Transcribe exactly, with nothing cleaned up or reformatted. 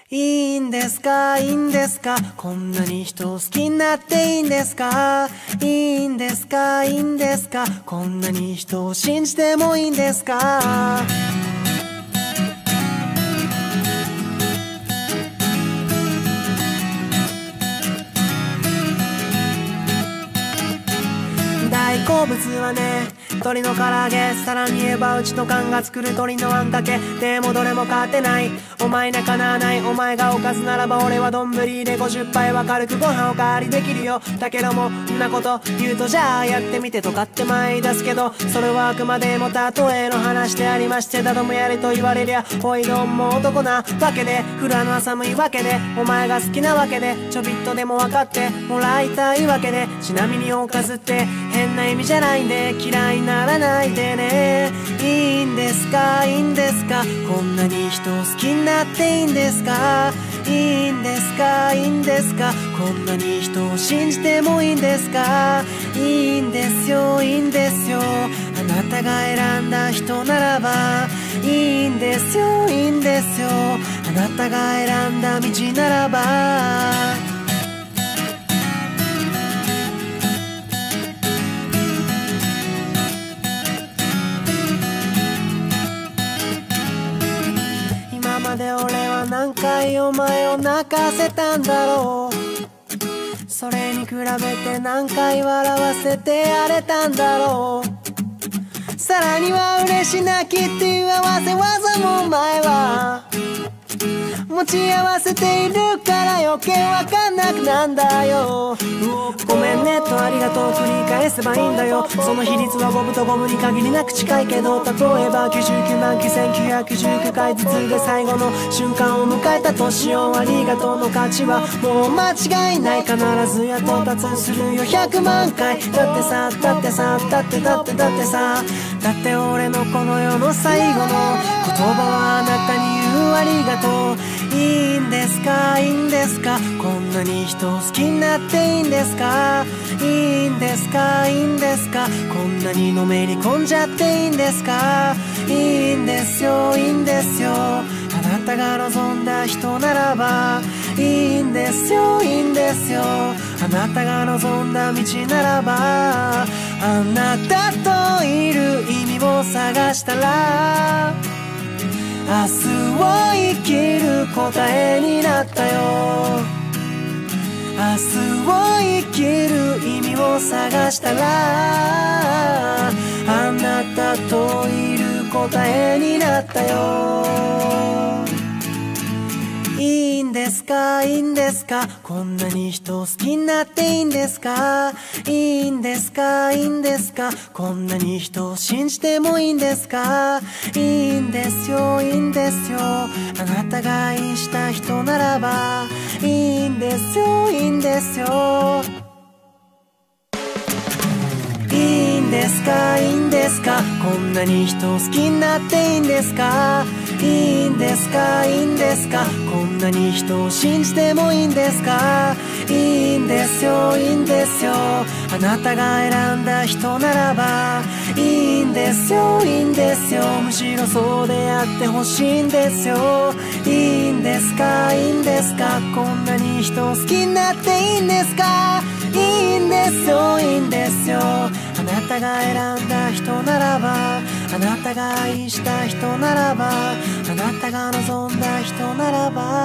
いいんですか、いいんですか、こんなに人を好きになっていいんですか。いいんですか、いいんですか、こんなに人を信じてもいいんですか。大好物はね、鶏の唐揚げ、さらに言えばうちの缶が作る鶏のあんかけ。でもどれも勝てない、お前なかなわない。お前がおかずならば俺は丼でごじゅっぱいは軽くご飯おかわりできるよ。だけどもんなこと言うとじゃあやってみてとかって前に出すけど、それはあくまでも例えの話でありまして、だどもやれと言われりゃおいどんも男なわけで、降るのは寒いわけで、お前が好きなわけで、ちょびっとでも分かってもらいたいわけで。ちなみにおかずって変な意味じゃないんで嫌いにならないでね。いいんですか、いいんですか、こんなに人を好きになっていいんですか。いいんですか、いいんですか、こんなに人を信じてもいいんですか。いいんですよ、いいんですよ、あなたが選んだ人ならば。いいんですよ、いいんですよ、あなたが選んだ道ならば。今まで俺は何回お前を泣かせたんだろう。それに比べて何回笑わせてやれたんだろう。さらには嬉し泣きっていう合わせ技もお前は持ち合わせているから余計わかんなくなんだよ。ごめんねとありがとう繰り返せばいいんだよ。その比率は五分と五分に限りなく近いけど、例えばきゅうじゅうきゅうまんきゅうせんきゅうひゃくきゅうじゅうきゅうかいずつで最後の瞬間を迎えた年をありがとうの価値はもう間違いない。必ずや到達するよひゃくまんかい。だってさ、だってさ、だってだってだってさ、だって俺のこの世の最後の言葉はあなたに言うありがとう。いいんですか、いいんですか、こんなに人を好きになっていいんですか。いいんですか、いいんですか、こんなにのめり込んじゃっていいんですか。いいんですよ、いいんですよ、あなたが望んだ人ならば。いいんですよ、いいんですよ、あなたが望んだ道ならば。あなたといる意味を探したら明日を生きる答えになったよ。明日を生きる意味を探したらあなたといる答えになったよ。いいんですか、いいんですか、こんなに人を好きになっていいんですか。いいんですか、いいんですか、こんなに人を信じてもいいんですか。いいんですよ、いいんですよ、あなたが愛した人ならば。いいんですよ、いいんですよ。いいんですか、いいんですか、こんなに人を好きになっていいんですか。いいんですか、いいんですか、こんなに人を信じてもいいんですか。いいんですよ、いいんですよ、あなたが選んだ人ならば。いいんですよ、いいんですよ、むしろそうであってほしいんですよ。いいんですか、いいんですか、こんなに人を好きになっていいんですか。いいんですよ、いいんですよ、あなたが選んだ人ならば。あなたが愛した人ならば、あなたが望んだ人ならば。